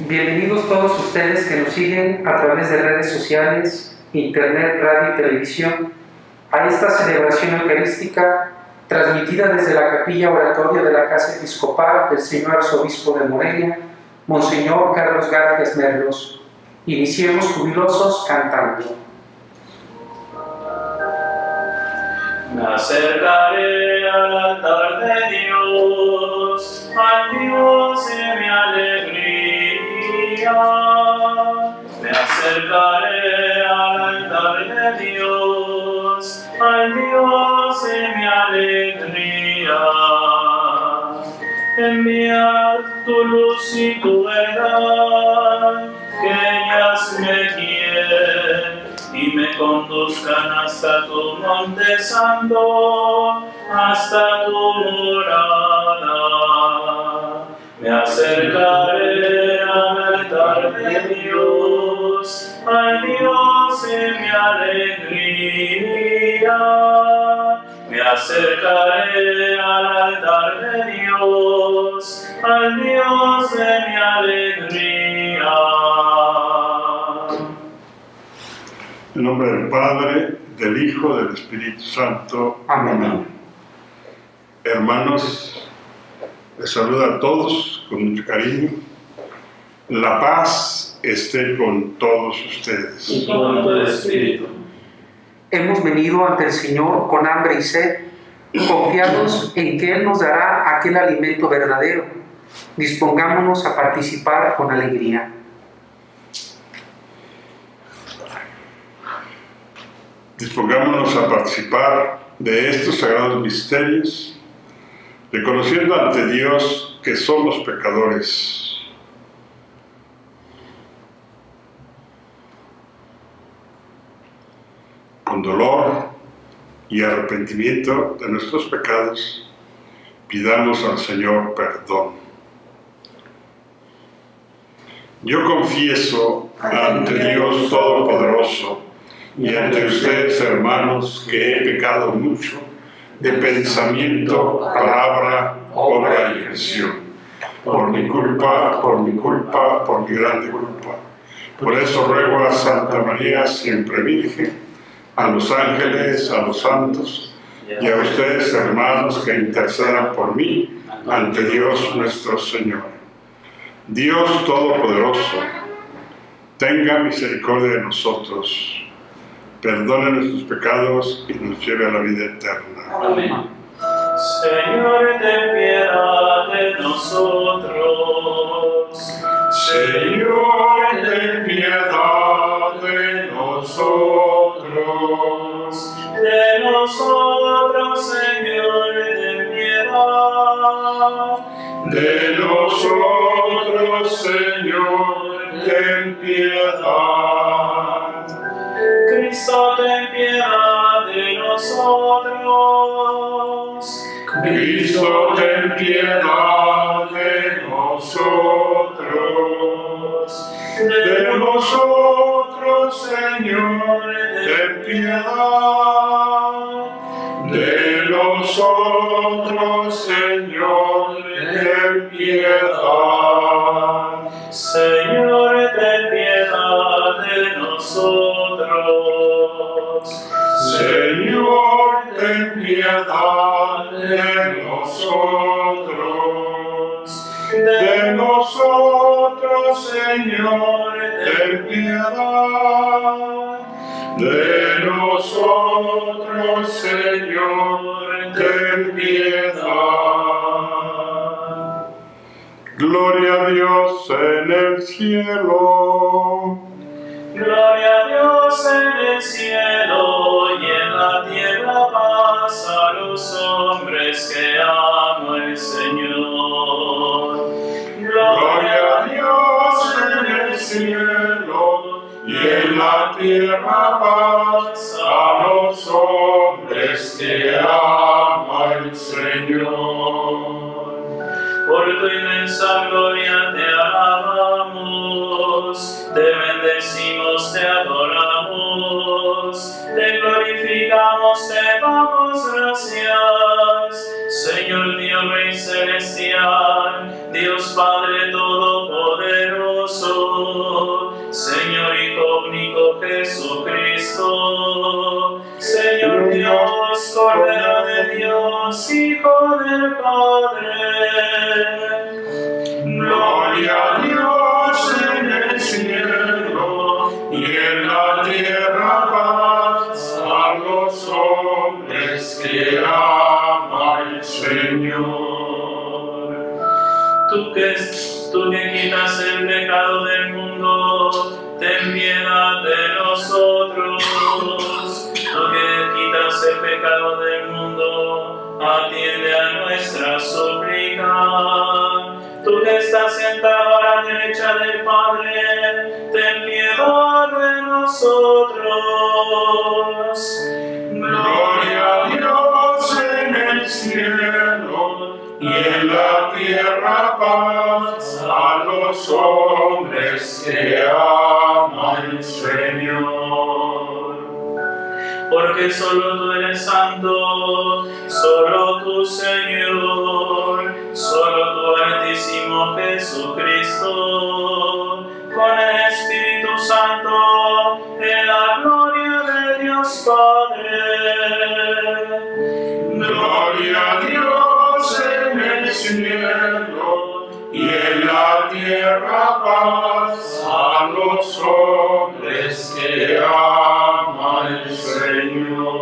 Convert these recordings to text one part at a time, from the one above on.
Bienvenidos todos ustedes que nos siguen a través de redes sociales, internet, radio y televisión a esta celebración eucarística transmitida desde la capilla oratoria de la Casa Episcopal del Señor Arzobispo de Morelia, Monseñor Carlos Garfias Merlos. Iniciemos jubilosos cantando. Me acercaré al altar de Dios, al Dios de mi alegría. Me acercaré al altar de Dios, al Dios de mi alegría. Envía tu luz y tu verdad, que ellas me guíen y me conduzcan hasta tu monte santo, hasta tu morada. Me acercaré al altar de Dios, al Dios de mi alegría. Me acercaré al altar de Dios, al Dios de mi alegría. En nombre del Padre, del Hijo, del Espíritu Santo. Amén. Hermanos, les saludo a todos con mucho cariño. La paz esté con todos ustedes. Y con tu espíritu. Hemos venido ante el Señor con hambre y sed, confiados en que Él nos dará aquel alimento verdadero. Dispongámonos a participar con alegría. Dispongámonos a participar de estos sagrados misterios, reconociendo ante Dios que somos pecadores. Con dolor y arrepentimiento de nuestros pecados, pidamos al Señor perdón. Yo confieso ante Dios Todopoderoso y ante ustedes, hermanos, que he pecado mucho de pensamiento, palabra, obra y acción, por mi culpa, por mi grande culpa. Por eso ruego a Santa María, siempre Virgen, a los ángeles, a los santos, y a ustedes, hermanos, que intercedan por mí ante Dios nuestro Señor. Dios Todopoderoso, tenga misericordia de nosotros, perdone nuestros pecados y nos lleve a la vida eterna. Amén. Señor, ten piedad de nosotros. Señor, ten piedad de nosotros. De nosotros, Señor, ten piedad. De nosotros, Señor, ten piedad. Cristo, ten piedad de nosotros. Cristo, ten piedad de nosotros. De nosotros, Señor, ten piedad. De nosotros, Señor, ten piedad. Señor, ten piedad de nosotros. Señor, ten piedad de nosotros. De nosotros, Señor, ten piedad. De nosotros, Señor, ten piedad. Gloria a Dios en el cielo. Gloria a Dios en el cielo y en la tierra paz a los hombres que ama el Señor. Gloria a Dios en el cielo y en la tierra paz a los hombres que ama el Señor. Por tu inmensa gloria te alabamos, te bendecimos, te adoramos, te glorificamos, te damos gracias. Señor Dios Rey Celestial, Dios Padre Todopoderoso, Dios, Hijo del Padre. Gloria a Dios en el cielo y en la tierra paz a los hombres que ama el Señor. Tú que quitas el pecado del mundo, ten piedad de nosotros. Tú que quitas el pecado del mundo, atiende a nuestra súplica. Tú que estás sentado a la derecha del Padre, ten piedad de nosotros. Gloria a Dios en el cielo y en la tierra paz a los hombres que ama el Señor. Porque solo tú eres santo, solo tú, Señor, solo tú, Altísimo Jesucristo, con el Espíritu Santo, en la gloria de Dios Padre. Gloria a Dios en el cielo y en la tierra paz a los hombres que ama el Señor.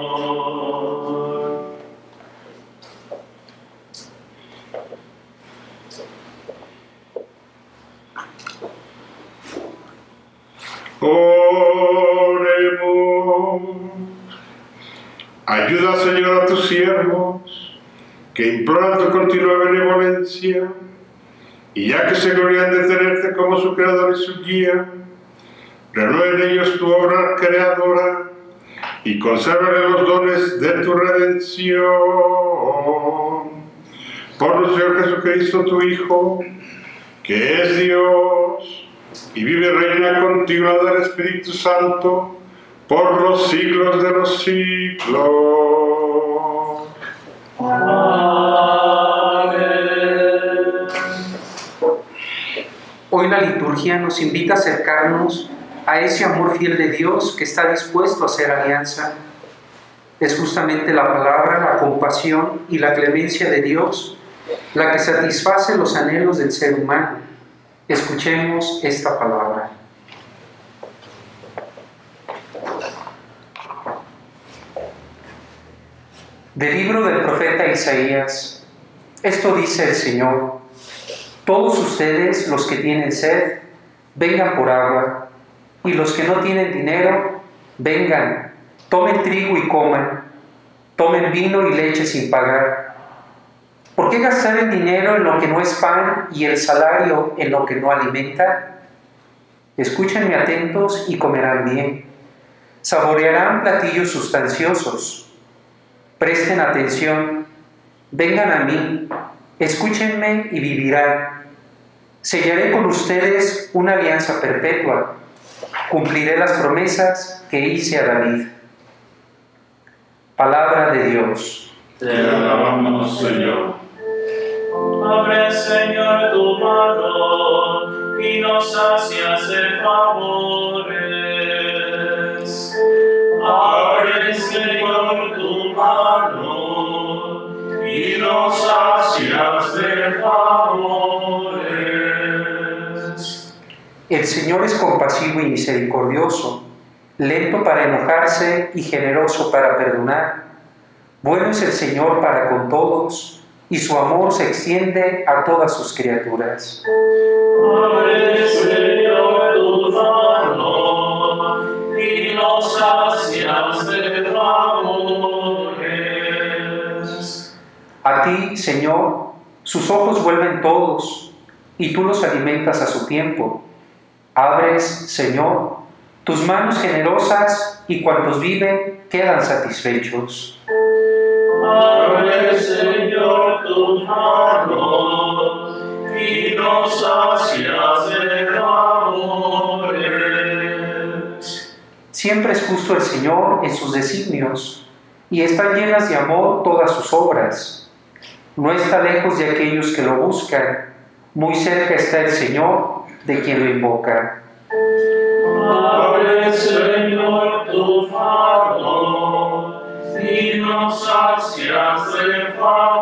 Oremos. Ayuda, Señor, a tus siervos, que imploran tu continua benevolencia, y ya que se glorian de tenerte como su creador y su guía, renueva en ellos tu obra creadora, y consérvale los dones de tu redención. Por nuestro Señor Jesucristo, tu Hijo, que es Dios, y vive y reina contigo del Espíritu Santo, por los siglos de los siglos. Amén. Hoy la liturgia nos invita a acercarnos a ese amor fiel de Dios que está dispuesto a hacer alianza. Es justamente la palabra, la compasión y la clemencia de Dios la que satisface los anhelos del ser humano. Escuchemos esta palabra. Del libro del profeta Isaías. Esto dice el Señor: todos ustedes, los que tienen sed, vengan por agua, y los que no tienen dinero, vengan, tomen trigo y coman, tomen vino y leche sin pagar. ¿Por qué gastar el dinero en lo que no es pan y el salario en lo que no alimenta? Escúchenme atentos y comerán bien. Saborearán platillos sustanciosos. Presten atención, vengan a mí, escúchenme y vivirán. Sellaré con ustedes una alianza perpetua. Cumpliré las promesas que hice a David. Palabra de Dios. Te alabamos, Señor. Abre, Señor, tu mano y nos sacias de favores. Abre, Señor, tu mano y nos sacias de favores. El Señor es compasivo y misericordioso, lento para enojarse y generoso para perdonar. Bueno es el Señor para con todos, y su amor se extiende a todas sus criaturas. Abre, Señor, tu mano y nos sacias de favores. A ti, Señor, sus ojos vuelven todos, y tú los alimentas a su tiempo. Abres, Señor, tus manos generosas, y cuantos viven quedan satisfechos. Abre, Señor, tus manos y nos sacias de favores. Siempre es justo el Señor en sus designios, y están llenas de amor todas sus obras. No está lejos de aquellos que lo buscan, muy cerca está el Señor de quien lo invoca. Abre, Señor, tu mano y nos sacias de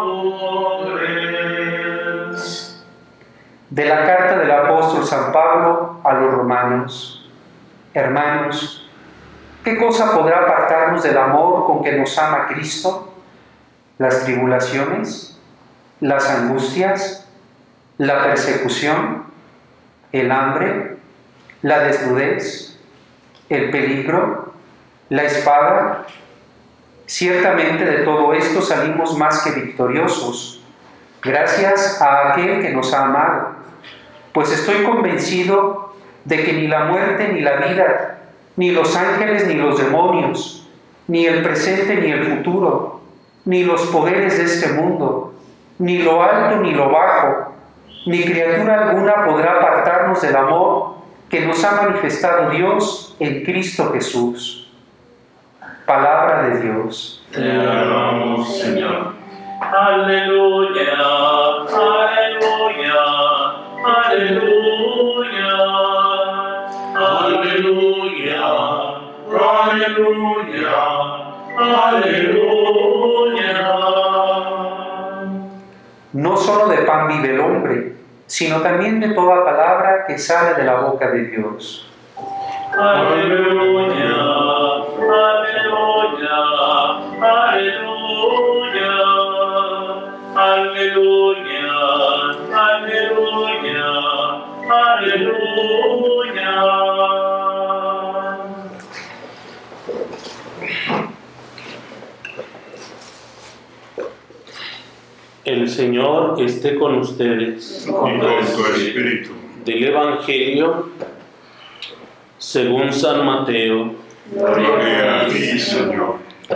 favores. De la carta del apóstol San Pablo a los romanos. Hermanos, ¿qué cosa podrá apartarnos del amor con que nos ama Cristo? ¿Las tribulaciones? ¿Las angustias? ¿La persecución? ¿El hambre? ¿La desnudez? ¿El peligro? ¿La espada? Ciertamente de todo esto salimos más que victoriosos, gracias a aquel que nos ha amado. Pues estoy convencido de que ni la muerte ni la vida, ni los ángeles ni los demonios, ni el presente ni el futuro, ni los poderes de este mundo, ni lo alto ni lo bajo, ni criatura alguna podrá apartarnos del amor que nos ha manifestado Dios en Cristo Jesús. Palabra de Dios. Te alabamos, Señor. Aleluya, aleluya, aleluya, aleluya, aleluya, aleluya. No solo de pan vive el hombre, sino también de toda palabra que sale de la boca de Dios. Aleluya, aleluya, aleluya, aleluya, aleluya, aleluya. El Señor esté con ustedes. Y con tu espíritu. Del Evangelio según San Mateo. Gloria a ti, Señor.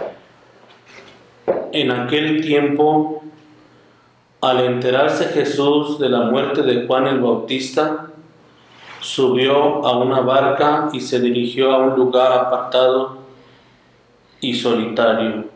En aquel tiempo, al enterarse Jesús de la muerte de Juan el Bautista, subió a una barca y se dirigió a un lugar apartado y solitario.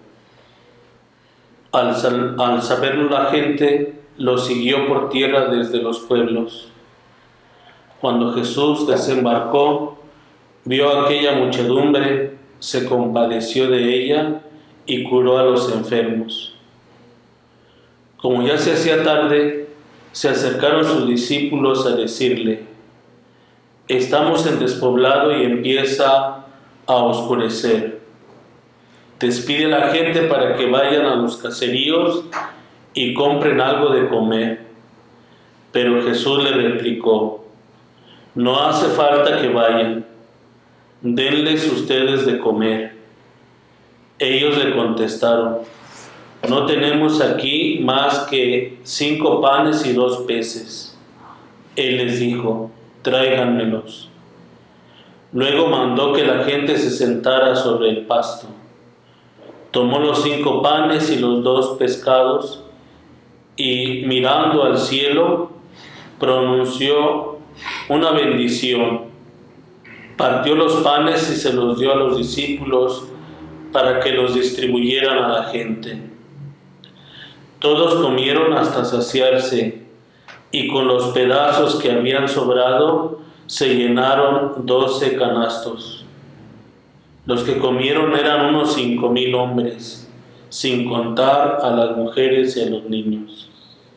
Al saberlo la gente, lo siguió por tierra desde los pueblos. Cuando Jesús desembarcó, vio a aquella muchedumbre, se compadeció de ella y curó a los enfermos. Como ya se hacía tarde, se acercaron sus discípulos a decirle: estamos en despoblado y empieza a oscurecer. Despide a la gente para que vayan a los caseríos y compren algo de comer. Pero Jesús le replicó: no hace falta que vayan, denles ustedes de comer. Ellos le contestaron: no tenemos aquí más que 5 panes y 2 peces. Él les dijo: tráiganmelos. Luego mandó que la gente se sentara sobre el pasto. Tomó los 5 panes y los 2 pescados y, mirando al cielo, pronunció una bendición. Partió los panes y se los dio a los discípulos para que los distribuyeran a la gente. Todos comieron hasta saciarse, y con los pedazos que habían sobrado se llenaron 12 canastos. Los que comieron eran unos 5,000 hombres, sin contar a las mujeres y a los niños.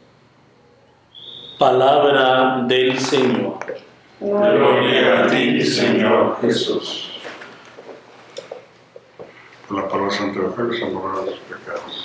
Palabra del Señor. Gloria a ti, Señor Jesús. Por la palabra Santo Evangelio se borran los pecados.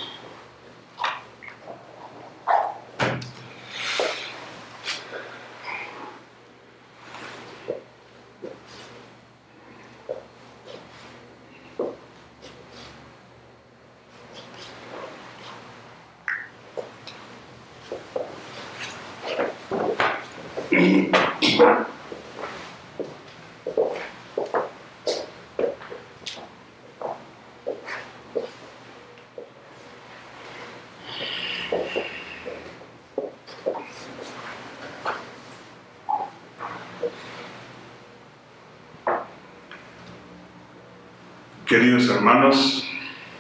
Queridos hermanos,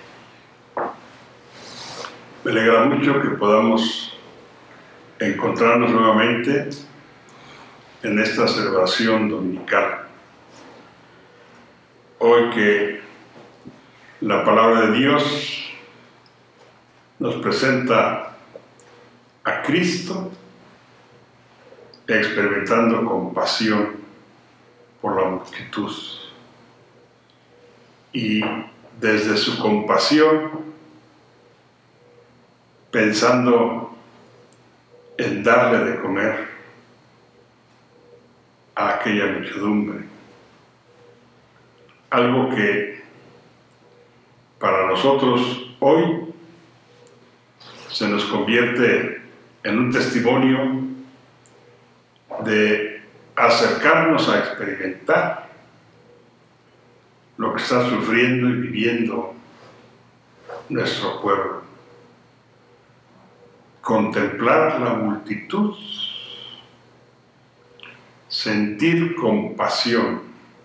me alegra mucho que podamos encontrarnos nuevamente en esta celebración dominical. Hoy que La palabra de Dios nos presenta a Cristo experimentando compasión por la multitud. Y desde su compasión, pensando en darle de comer a aquella muchedumbre. Algo que para nosotros hoy se nos convierte en un testimonio de acercarnos a experimentar lo que está sufriendo y viviendo nuestro pueblo. Contemplar la multitud, sentir compasión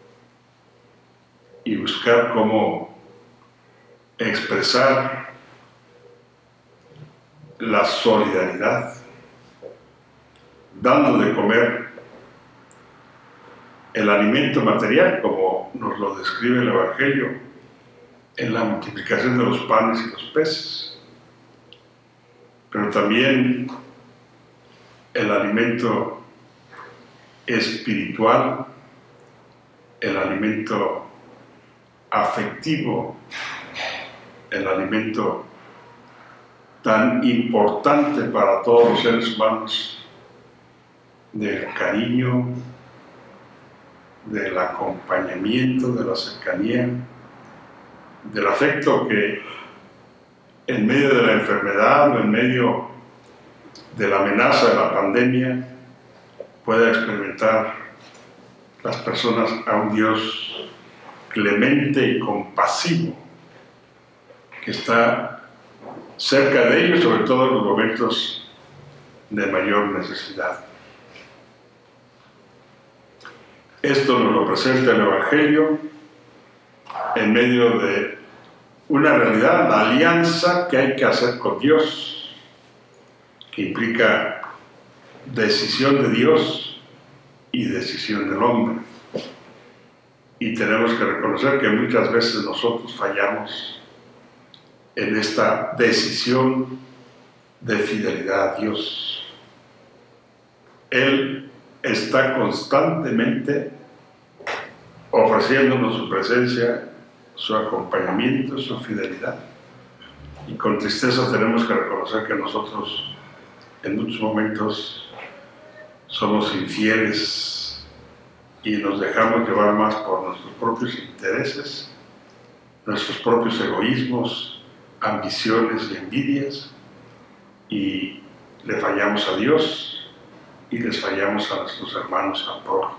y buscar cómo expresar la solidaridad, dando de comer el alimento material, como nos lo describe el Evangelio, en la multiplicación de los panes y los peces, pero también el alimento espiritual, el alimento afectivo, el alimento tan importante para todos los seres humanos, del cariño, del acompañamiento, de la cercanía, del afecto que en medio de la enfermedad o en medio de la amenaza de la pandemia pueda experimentar las personas a un Dios clemente y compasivo que está cerca de ellos, sobre todo en los momentos de mayor necesidad. Esto nos lo presenta el Evangelio en medio de una realidad, la alianza que hay que hacer con Dios, que implica decisión de Dios y decisión del hombre. Y tenemos que reconocer que muchas veces nosotros fallamos en esta decisión de fidelidad a Dios. Él está constantemente ofreciéndonos su presencia, su acompañamiento, su fidelidad. Y con tristeza tenemos que reconocer que nosotros en muchos momentos somos infieles y nos dejamos llevar más por nuestros propios intereses, nuestros propios egoísmos, ambiciones y envidias, y le fallamos a Dios y les fallamos a nuestros hermanos al prójimo.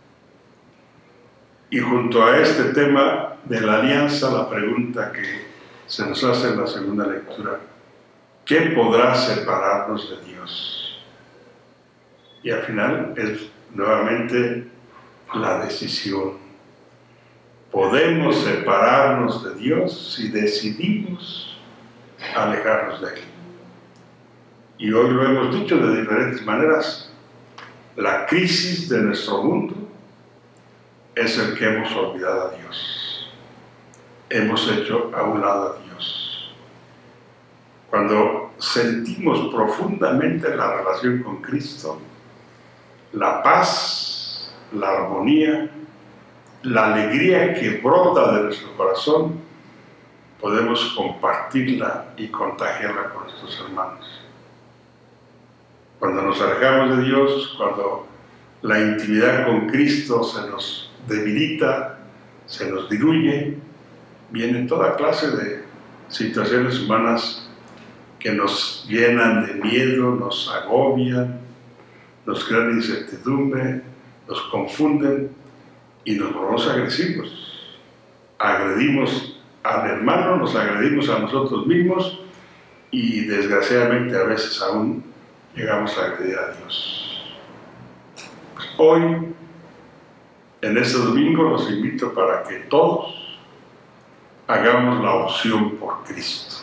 Y junto a este tema de la alianza, la pregunta que se nos hace en la segunda lectura: ¿qué podrá separarnos de Dios? Y al final es nuevamente la decisión. Podemos separarnos de Dios si decidimos alejarnos de Él. Y hoy lo hemos dicho de diferentes maneras. La crisis de nuestro mundo es el que hemos olvidado a Dios. Hemos hecho a un lado a Dios. Cuando sentimos profundamente la relación con Cristo, la paz, la armonía, la alegría que brota de nuestro corazón, podemos compartirla y contagiarla con nuestros hermanos. Cuando nos alejamos de Dios, cuando la intimidad con Cristo se nos debilita, se nos diluye, vienen toda clase de situaciones humanas que nos llenan de miedo, nos agobian, nos crean incertidumbre, nos confunden y nos volvemos agresivos. Agredimos al hermano, nos agredimos a nosotros mismos y desgraciadamente a veces aún llegamos a agredir a Dios. Pues hoy, en este domingo, los invito para que todos hagamos la opción por Cristo.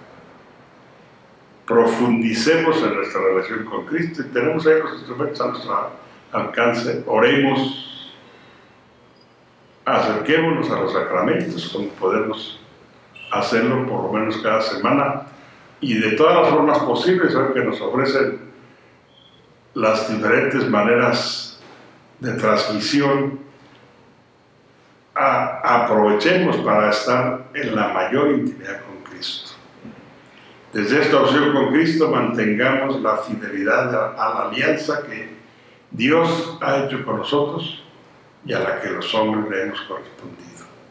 Profundicemos en nuestra relación con Cristo y tenemos ahí los instrumentos a nuestro alcance. Oremos, acerquémonos a los sacramentos, como podemos hacerlo por lo menos cada semana y de todas las formas posibles que nos ofrecen las diferentes maneras de transmisión. Aprovechemos para estar en la mayor intimidad con Cristo. Desde esta opción con Cristo mantengamos la fidelidad a la alianza que Dios ha hecho con nosotros y a la que los hombres le hemos correspondido.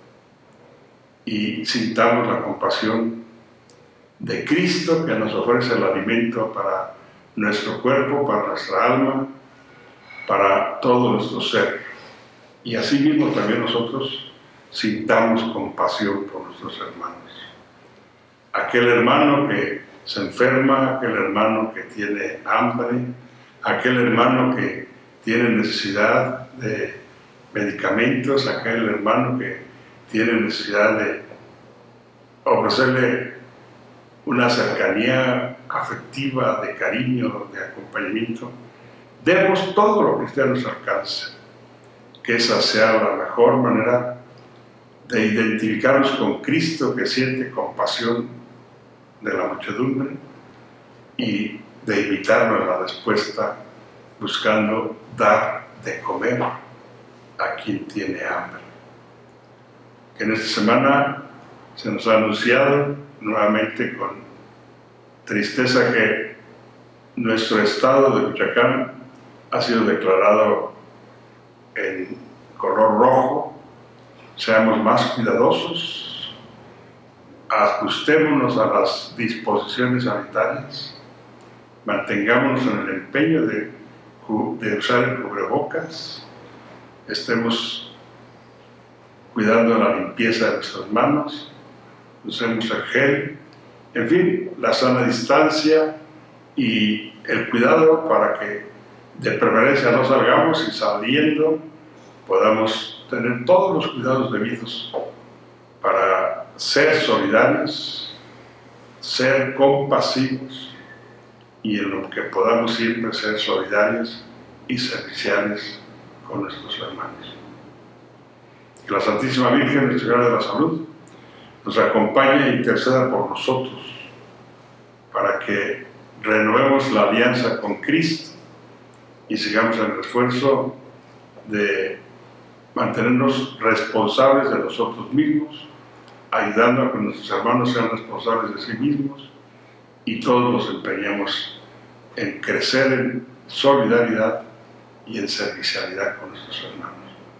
Y sintamos la compasión de Cristo que nos ofrece el alimento para nuestro cuerpo, para nuestra alma, para todo nuestro ser. Y así mismo también nosotros sintamos compasión por nuestros hermanos. Aquel hermano que se enferma, aquel hermano que tiene hambre, aquel hermano que tiene necesidad de medicamentos, aquel hermano que tiene necesidad de ofrecerle una cercanía afectiva, de cariño, de acompañamiento. Demos todo lo que esté a nuestro alcance, que esa sea la mejor manera de identificarnos con Cristo, que siente compasión de la muchedumbre, y de invitarnos a la respuesta buscando dar de comer a quien tiene hambre. Que en esta semana se nos ha anunciado nuevamente con tristeza que nuestro estado de Michoacán ha sido declarado en color rojo. Seamos más cuidadosos, ajustémonos a las disposiciones sanitarias, mantengámonos en el empeño de usar el cubrebocas, estemos cuidando la limpieza de nuestras manos, usemos el gel, en fin, la sana distancia y el cuidado para que de preferencia no salgamos y saliendo podamos tener todos los cuidados debidos para ser solidarios, ser compasivos y en lo que podamos siempre ser solidarios y serviciales con nuestros hermanos. Que la Santísima Virgen, Nuestra Señora de la Salud, nos acompañe e interceda por nosotros para que renovemos la alianza con Cristo y sigamos en el esfuerzo de mantenernos responsables de nosotros mismos, ayudando a que nuestros hermanos sean responsables de sí mismos y todos nos empeñemos en crecer en solidaridad y en servicialidad con nuestros hermanos.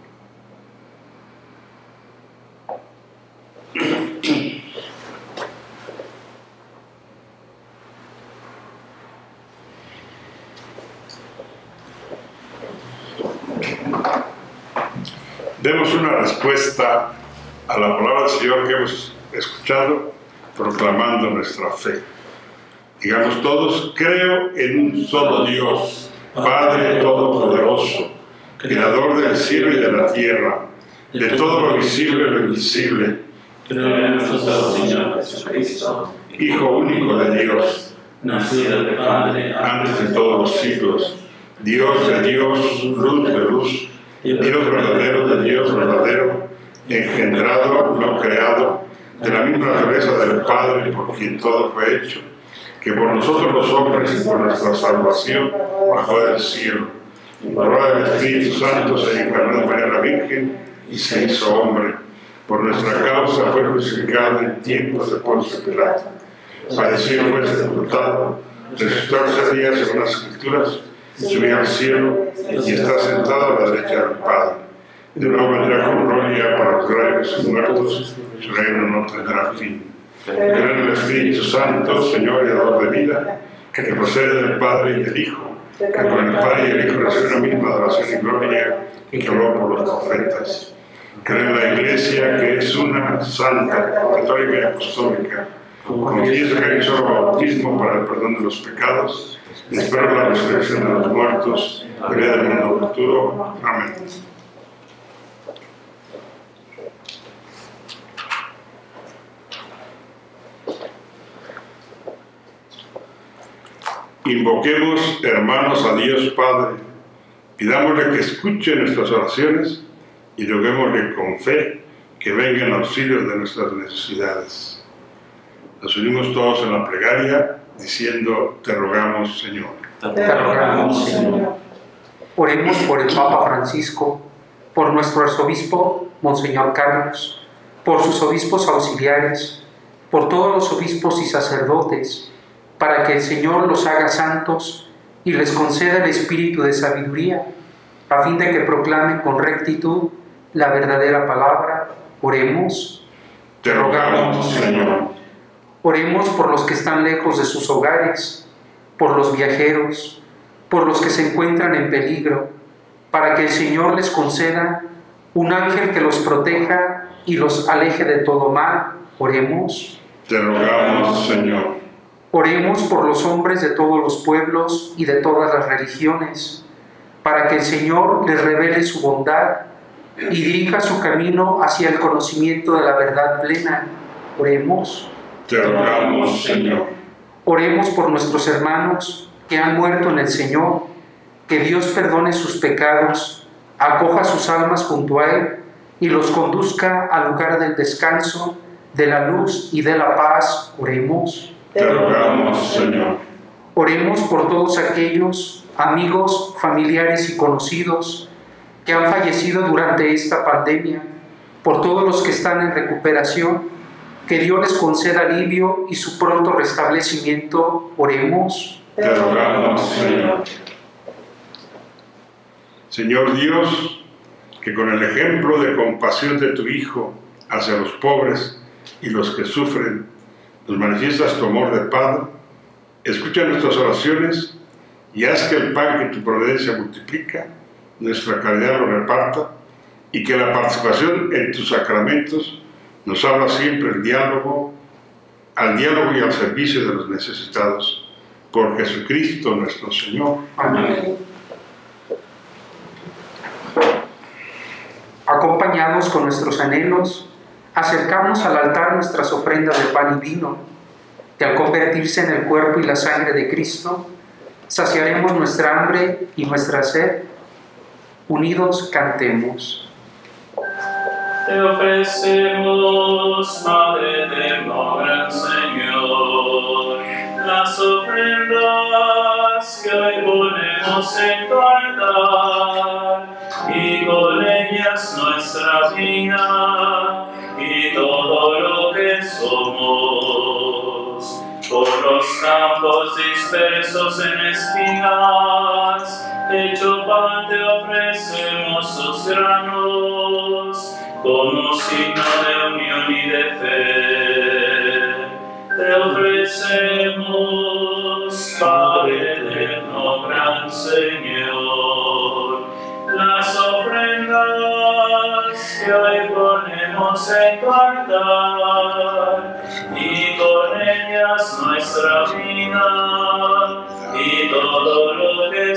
Demos una respuesta a la palabra del Señor que hemos escuchado, proclamando nuestra fe. Digamos todos: creo en un solo Dios, Padre Todopoderoso, Creador del cielo y de la tierra, de todo lo visible y lo invisible. Creo en nuestro Señor Jesucristo, Hijo único de Dios, nacido de Padre antes de todos los siglos, Dios de Dios, luz de luz, Dios verdadero de Dios verdadero, engendrado, no creado, de la misma naturaleza del Padre, por quien todo fue hecho, que por nosotros los hombres y por nuestra salvación bajó del cielo. Por obra del Espíritu Santo se encarnó de María la Virgen y se hizo hombre. Por nuestra causa fue crucificado en tiempos de Poncio Pilato. Padeció y fue sepultado, resucitó al tercer día según las Escrituras, subió al cielo y está sentado a la derecha del Padre. De nuevo vendrá con gloria para juzgar a los muertos, su reino no tendrá fin. Creo en el Espíritu Santo, Señor y dador de vida, que procede del Padre y del Hijo, que por el Padre y el Hijo recibe la misma adoración y gloria que habló por los profetas. Creo en la Iglesia, que es una, santa, católica y apostólica. Confieso que hay un solo bautismo para el perdón de los pecados. Y espero la resurrección de los muertos, la vida del mundo futuro. Amén. Invoquemos, hermanos, a Dios Padre, pidámosle que escuche nuestras oraciones y roguémosle con fe que venga en auxilio de nuestras necesidades. Nos unimos todos en la plegaria diciendo: te rogamos, Señor. Te rogamos, Señor. Oremos por el Papa Francisco, por nuestro arzobispo, Monseñor Carlos, por sus obispos auxiliares, por todos los obispos y sacerdotes, para que el Señor los haga santos y les conceda el espíritu de sabiduría, a fin de que proclamen con rectitud la verdadera palabra. Oremos. Te rogamos, Señor. Oremos por los que están lejos de sus hogares, por los viajeros, por los que se encuentran en peligro, para que el Señor les conceda un ángel que los proteja y los aleje de todo mal. Oremos. Te rogamos, Señor. Oremos por los hombres de todos los pueblos y de todas las religiones, para que el Señor les revele su bondad y dirija su camino hacia el conocimiento de la verdad plena. Oremos. Te rogamos, Señor. Oremos por nuestros hermanos que han muerto en el Señor, que Dios perdone sus pecados, acoja sus almas junto a Él y los conduzca al lugar del descanso, de la luz y de la paz. Oremos. Te rogamos, Señor. Oremos por todos aquellos amigos, familiares y conocidos que han fallecido durante esta pandemia, por todos los que están en recuperación, que Dios les conceda alivio y su pronto restablecimiento. Oremos. Te rogamos, Señor. Señor Dios, que con el ejemplo de compasión de tu Hijo hacia los pobres y los que sufren, nos manifiestas tu amor de Padre, escucha nuestras oraciones y haz que el pan que tu providencia multiplica, nuestra caridad lo reparta, y que la participación en tus sacramentos nos abra siempre al diálogo y al servicio de los necesitados. Por Jesucristo nuestro Señor. Amén. Acompañados con nuestros anhelos, acercamos al altar nuestras ofrendas de pan y vino, que al convertirse en el cuerpo y la sangre de Cristo, saciaremos nuestra hambre y nuestra sed. Unidos cantemos. Te ofrecemos, Padre eterno, gran Señor, las ofrendas que hoy ponemos en tu altar, y con ellas nuestra vida y todo lo que somos. Por los campos dispersos en espigas, hecho pan te ofrecemos sus granos, como signo de unión y de fe. Te ofrecemos, Padre eterno, gran Señor, las ofrendas que hoy ponemos en tu altar, y con ellas nuestra vida y todo lo que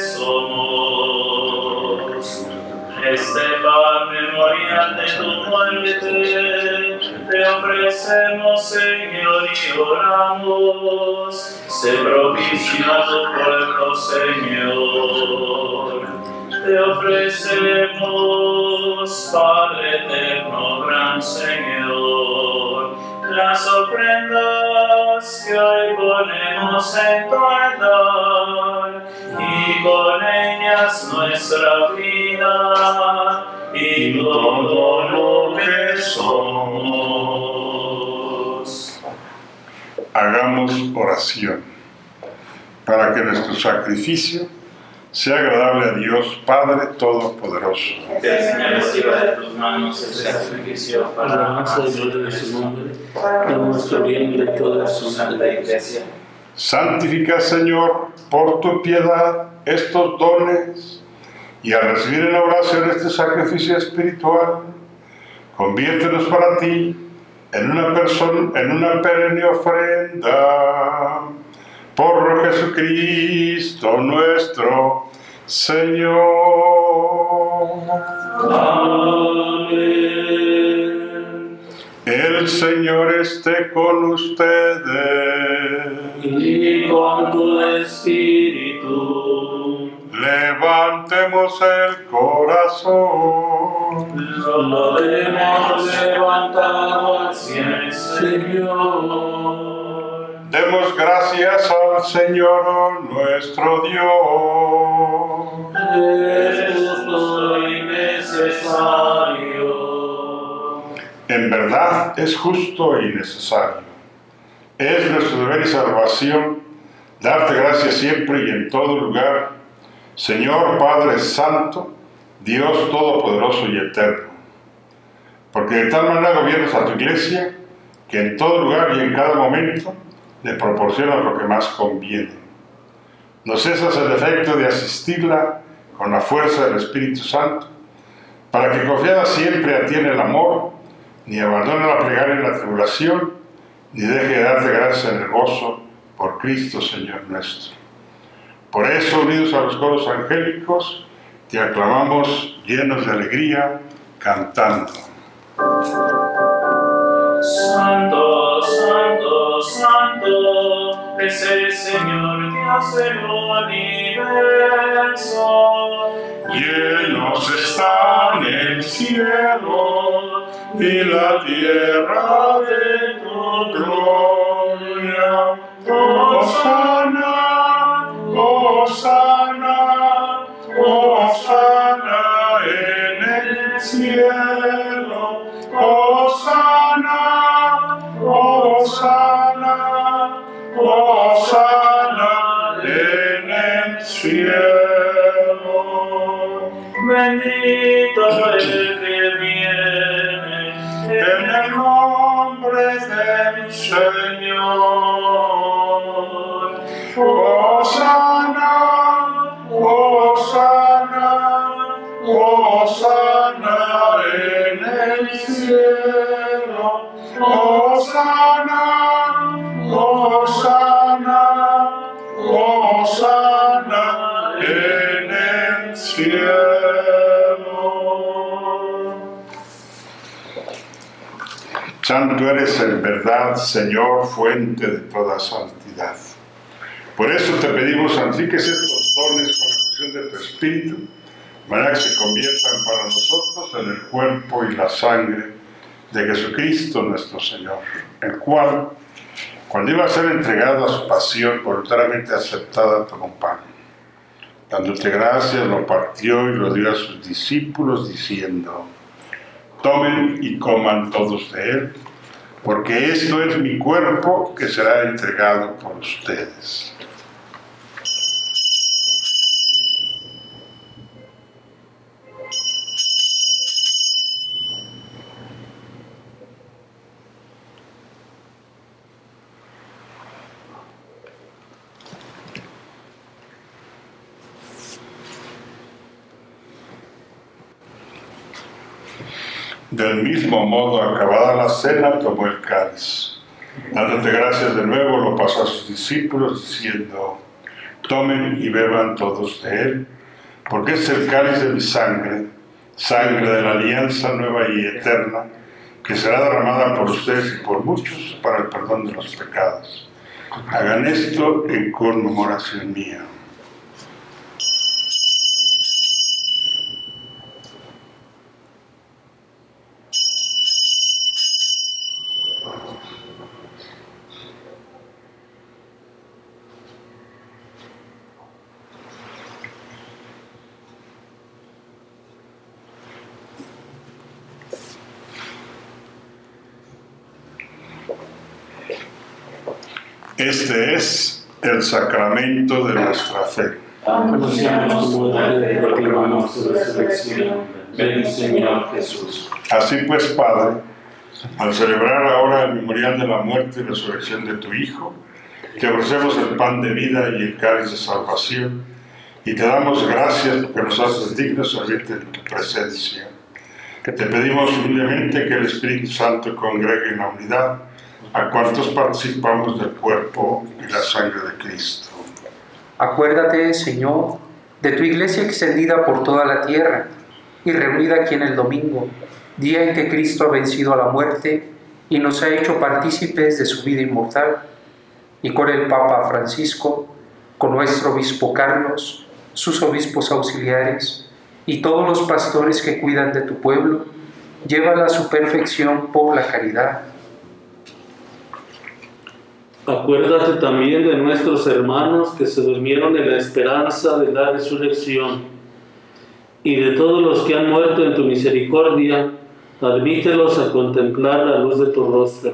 somos. Este pan memorial de tu muerte te ofrecemos, Señor, y oramos. Sé propicio a tu pueblo, Señor. Te ofrecemos, Padre eterno, gran Señor, las ofrendas que hoy ponemos en tu altar, y con ellas nuestra vida y todo lo que somos. Hagamos oración para que nuestro sacrificio sea agradable a Dios Padre Todopoderoso. Que el Señor reciba de tus manos este sacrificio para la alabanza y gloria de su nombre, para nuestro bien y de toda su santa Iglesia. Santifica, Señor, por tu piedad estos dones, y al recibir en la oración este sacrificio espiritual, conviértenos para ti en una perenne ofrenda. Por Jesucristo nuestro Señor. Amén. El Señor esté con ustedes. Y con tu espíritu. Levantemos el corazón. Lo hemos levantado hacia el Señor. Demos gracias al Señor nuestro Dios. Es justo y necesario. En verdad es justo y necesario. Es nuestro deber y salvación darte gracias siempre y en todo lugar, Señor Padre Santo, Dios Todopoderoso y Eterno. Porque de tal manera gobiernas a tu Iglesia, que en todo lugar y en cada momento le proporcionas lo que más conviene. No cesas el efecto de asistirla con la fuerza del Espíritu Santo, para que confiada siempre a ti en el amor, ni abandone la plegaria en la tribulación, ni deje de darte gracias en el gozo por Cristo Señor nuestro. Por eso, unidos a los coros angélicos, te aclamamos llenos de alegría, cantando. Santo, santo, santo, es el Señor Dios del universo. Llenos están el cielo y la tierra de tu gloria. Hosana, Hosana, Hosana en el cielo. Hosana, Hosana, Hosana en el cielo. Bendito el que viene En el nombre del Señor. Hosana, Hosana, Hosana en el cielo. Hosana, Hosana, Hosana en el cielo. Santo eres en verdad, Señor, fuente de toda santidad. Por eso te pedimos, santifiques estos dones con la fusión de tu Espíritu, de manera que se conviertan para nosotros en el cuerpo y la sangre de Jesucristo nuestro Señor, el cual, cuando iba a ser entregado a su pasión, voluntariamente aceptada, tomó pan. Dándote gracias, lo partió y lo dio a sus discípulos, diciendo: tomen y coman todos de él, porque esto es mi cuerpo que será entregado por ustedes. Del mismo modo, acabada la cena, tomó el cáliz. Dándote gracias de nuevo, lo pasó a sus discípulos, diciendo: tomen y beban todos de él, porque es el cáliz de mi sangre, sangre de la alianza nueva y eterna, que será derramada por ustedes y por muchos para el perdón de los pecados. Hagan esto en conmemoración mía. Este es el sacramento de nuestra fe. Anunciamos tu muerte y proclamamos tu resurrección. Ven, Señor Jesús. Así pues, Padre, al celebrar ahora el memorial de la muerte y resurrección de tu Hijo, te ofrecemos el pan de vida y el cáliz de salvación, y te damos gracias porque nos haces dignos de servirte en tu presencia. Te pedimos humildemente que el Espíritu Santo congregue en la unidad a cuantos participamos del cuerpo y la sangre de Cristo. Acuérdate, Señor, de tu iglesia extendida por toda la tierra y reunida aquí en el domingo, día en que Cristo ha vencido a la muerte y nos ha hecho partícipes de su vida inmortal, y con el Papa Francisco, con nuestro obispo Carlos, sus obispos auxiliares y todos los pastores que cuidan de tu pueblo, llévala a su perfección por la caridad. Acuérdate también de nuestros hermanos que se durmieron en la esperanza de la resurrección, y de todos los que han muerto en tu misericordia, admítelos a contemplar la luz de tu rostro.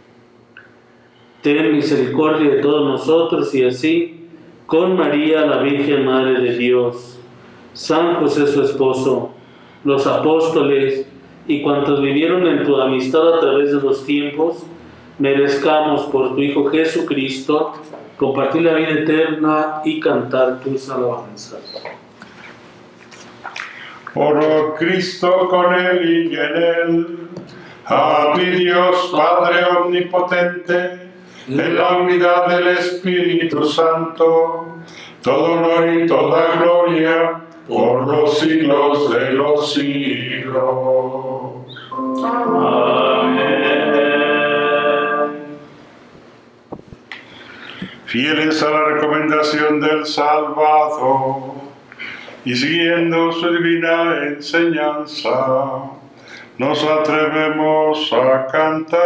Ten misericordia de todos nosotros, y así, con María, la Virgen Madre de Dios, San José su esposo, los apóstoles y cuantos vivieron en tu amistad a través de los tiempos, merezcamos por tu Hijo Jesucristo compartir la vida eterna y cantar tus alabanzas. Por Cristo, con Él y en Él, a ti Dios Padre Omnipotente, en la unidad del Espíritu Santo, todo honor y toda gloria por los siglos de los siglos. Amén. Fieles a la recomendación del Salvador y siguiendo su divina enseñanza, nos atrevemos a cantar.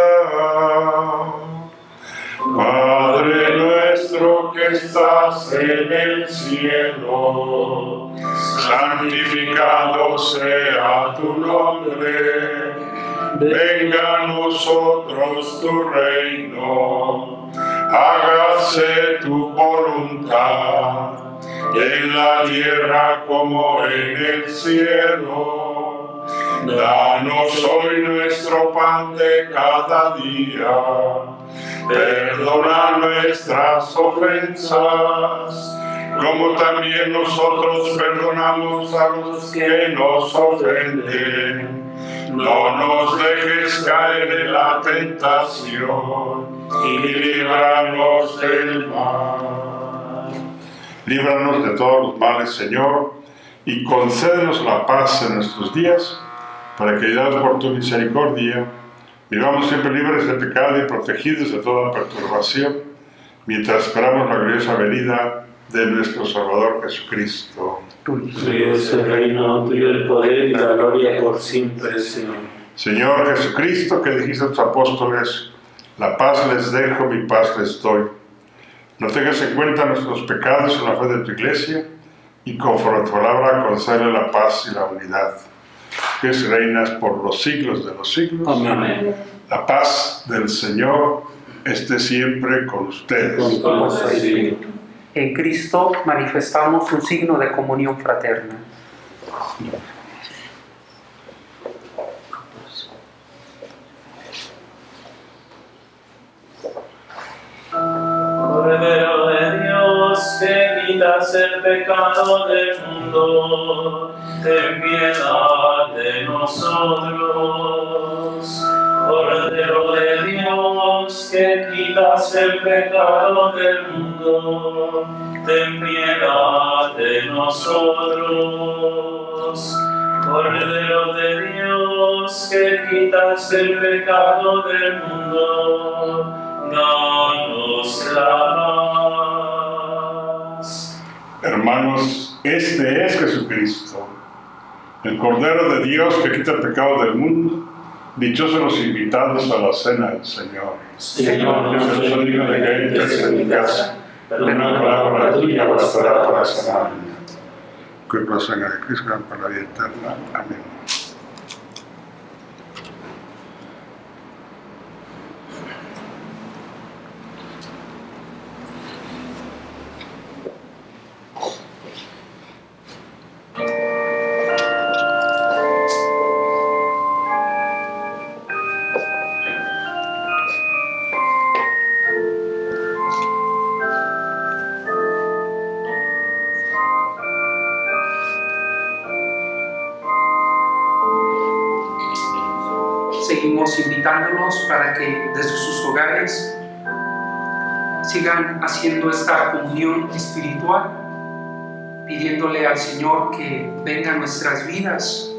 Padre nuestro que estás en el cielo, santificado sea tu nombre. Venga a nosotros tu reino, hágase tu voluntad, en la tierra como en el cielo. Danos hoy nuestro pan de cada día, perdona nuestras ofensas, como también nosotros perdonamos a los que nos ofenden. No nos dejes caer en la tentación y líbranos del mal. Líbranos de todos los males, Señor, y concédenos la paz en nuestros días, para que, ayudados por tu misericordia, vivamos siempre libres de pecado y protegidos de toda perturbación, mientras esperamos la gloriosa venida de nuestro Salvador Jesucristo. Tuyo es el reino, tuyo el poder y la gloria por siempre, Señor. Señor Jesucristo, que dijiste a tus apóstoles, la paz les dejo, mi paz les doy. No tengas en cuenta nuestros pecados en la fe de tu Iglesia, y conforme a tu palabra concédele la paz y la unidad, que es reinas por los siglos de los siglos. Amén. La paz del Señor esté siempre con ustedes. Con tu espíritu. En Cristo manifestamos un signo de comunión fraterna. Cordero de Dios, que quitas el pecado del mundo, ten piedad de nosotros. Cordero de Dios, que quitas el pecado del mundo, ten piedad de nosotros. Cordero de Dios, que quitas el pecado del mundo, danos la paz. Hermanos, este es Jesucristo, el Cordero de Dios que quita el pecado del mundo. Dichosos los invitados a la cena del Señor. Señor, Yo no soy digno de que entres en mi casa, pero una palabra tuya bastará para sanarme. Cuerpo y sangre de Cristo, para la vida eterna. Amén. Seguimos invitándolos para que desde sus hogares sigan haciendo esta comunión espiritual, pidiéndole al Señor que venga a nuestras vidas.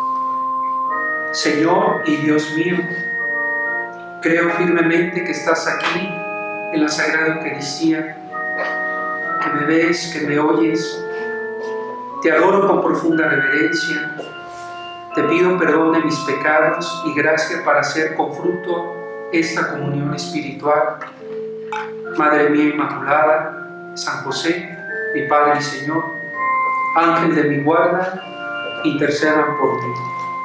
Señor y Dios mío, creo firmemente que estás aquí en la Sagrada Eucaristía, que me ves, que me oyes. Te adoro con profunda reverencia. Te pido perdón de mis pecados y gracia para hacer con fruto esta comunión espiritual. Madre mía Inmaculada, San José, mi Padre y Señor, Ángel de mi guarda, intercedan por mí.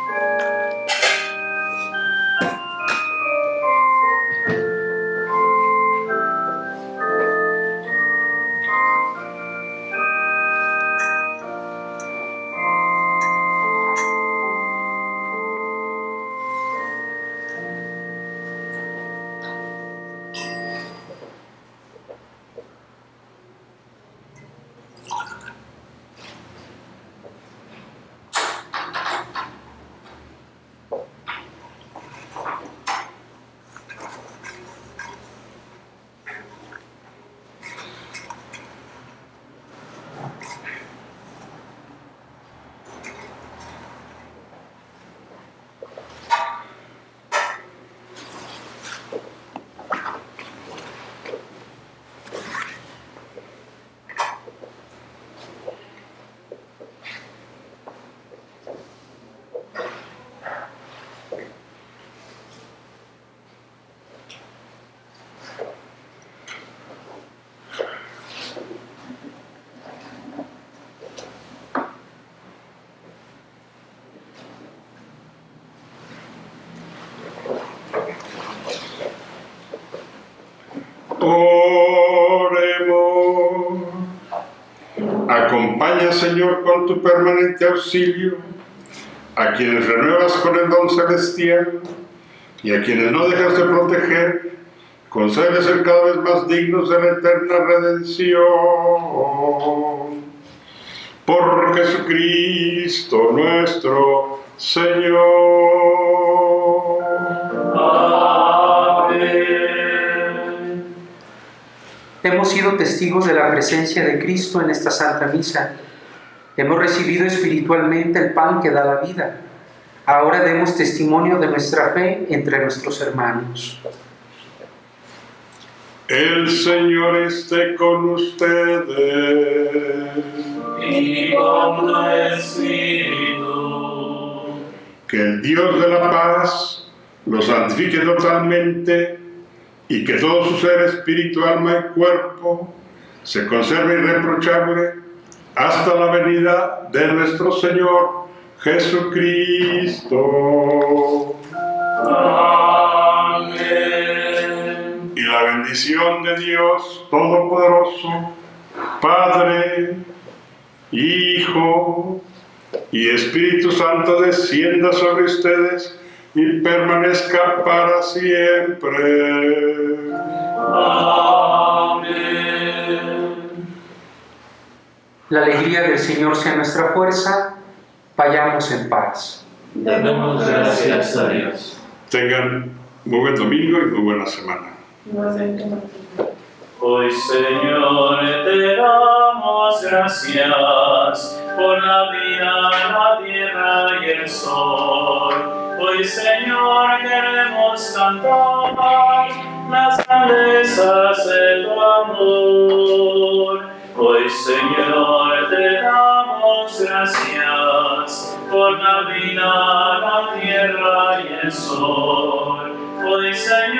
Oremos. Acompaña, Señor, con tu permanente auxilio a quienes renuevas con el don celestial y a quienes no dejas de proteger, concede ser cada vez más dignos de la eterna redención. Por Jesucristo nuestro Señor. Hemos sido testigos de la presencia de Cristo en esta Santa Misa. Hemos recibido espiritualmente el pan que da la vida. Ahora demos testimonio de nuestra fe entre nuestros hermanos. El Señor esté con ustedes. Y con tu espíritu. Que el Dios de la paz los santifique totalmente y que todo su ser, espíritu, alma y cuerpo se conserve irreprochable hasta la venida de nuestro Señor Jesucristo. Amén. Y la bendición de Dios Todopoderoso, Padre, Hijo y Espíritu Santo descienda sobre ustedes y permanezca para siempre. Amén. La alegría del Señor sea nuestra fuerza. Vayamos en paz. Demos gracias a Dios. Tengan muy buen domingo y muy buena semana. Hoy, Señor, te damos gracias por la vida, la tierra y el sol. Hoy, Señor, queremos cantar las grandezas de tu amor. Hoy, Señor, te damos gracias por la vida, la tierra y el sol. Hoy,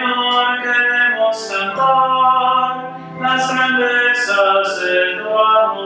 Señor, queremos cantar las grandezas de tu amor.